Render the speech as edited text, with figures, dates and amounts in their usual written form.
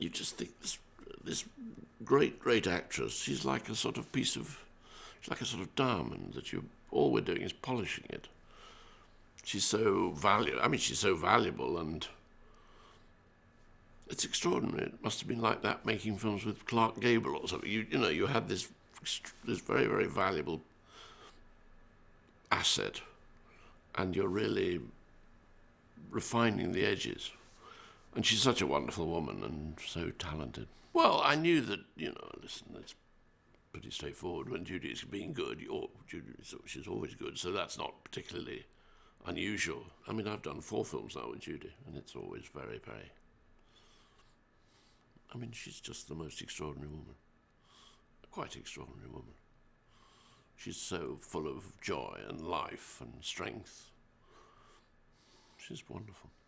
you just think this great actress, she's like a sort of diamond that all we're doing is polishing it. She's so she's so valuable, and it's extraordinary. It must have been like that making films with Clark Gable or something. You had this very, very valuable asset, and you're really refining the edges. And she's such a wonderful woman and so talented. Well, I knew that, listen, it's pretty straightforward. When Judy's being good, she's always good, so that's not particularly unusual. I mean, I've done 4 films now with Judi, and it's always very, very... I mean, she's just the most extraordinary woman. Quite extraordinary woman. She's so full of joy and life and strength. She's wonderful.